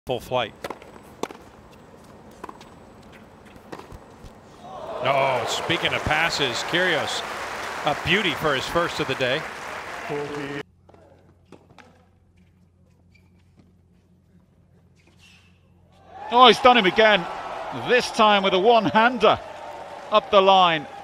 Full flight. No, speaking of passes, Kyrgios, a beauty for his first of the day. Oh, he's done him again. This time with a one-hander up the line.